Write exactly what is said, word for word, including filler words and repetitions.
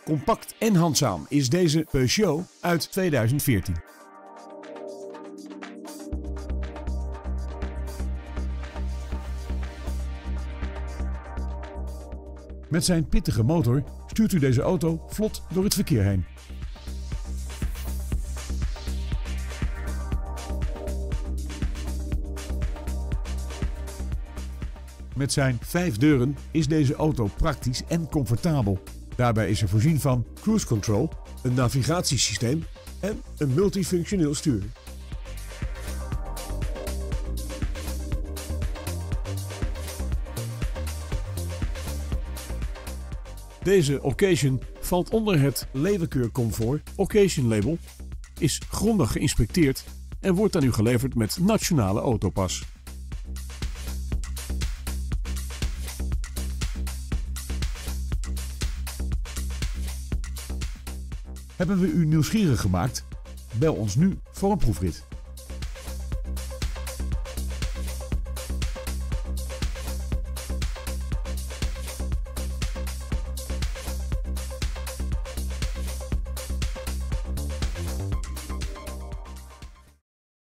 Compact en handzaam is deze Peugeot uit tweeduizend veertien. Met zijn pittige motor stuurt u deze auto vlot door het verkeer heen. Met zijn vijf deuren is deze auto praktisch en comfortabel. Daarbij is er voorzien van cruise control, een navigatiesysteem en een multifunctioneel stuur. Deze Occasion valt onder het Leeuwenkeur Comfort Occasion label, is grondig geïnspecteerd en wordt aan u geleverd met nationale autopas. Hebben we u nieuwsgierig gemaakt? Bel ons nu voor een proefrit.